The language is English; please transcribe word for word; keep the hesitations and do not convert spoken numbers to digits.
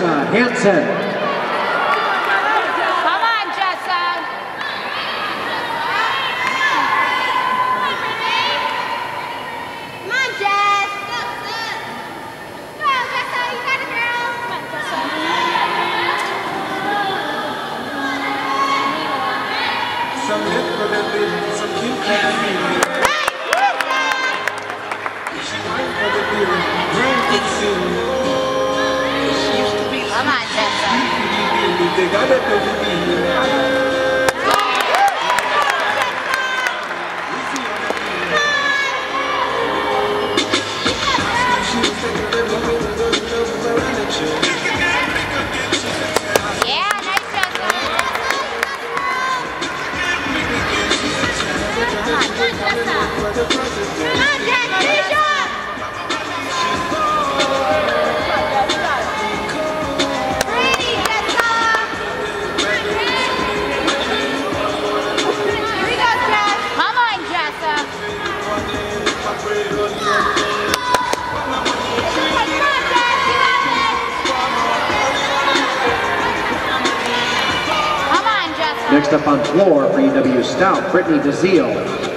Jessa Hansen. Come on, Jessa. Come on, Jess. Go, Jessa. You got it, girl. Come on, Jessa. Some hip for that baby, some cute baby. She wine for the baby, brain can sing. She used to be. Come on, Jessa. They got that baby. Next up on floor for U W Stout, Brittany DeZiel.